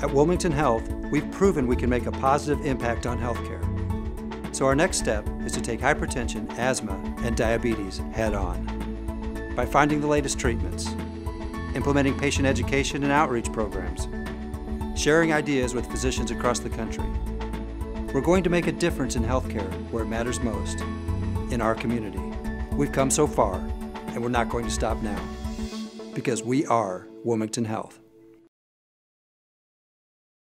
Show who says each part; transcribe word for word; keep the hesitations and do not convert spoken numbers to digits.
Speaker 1: At Wilmington Health, we've proven we can make a positive impact on healthcare. So our next step is to take hypertension, asthma, and diabetes head on. By finding the latest treatments, implementing patient education and outreach programs, sharing ideas with physicians across the country, we're going to make a difference in healthcare where it matters most, in our community. We've come so far, and we're not going to stop now, because we are Wilmington Health.